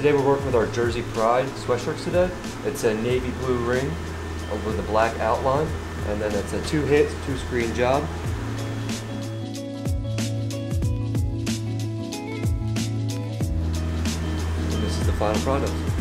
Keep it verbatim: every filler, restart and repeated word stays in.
today we're working with our Jersey Pride sweatshirts today. It's a navy blue ring with a black outline, and then it's a two hit, two screen job. And this is the final product.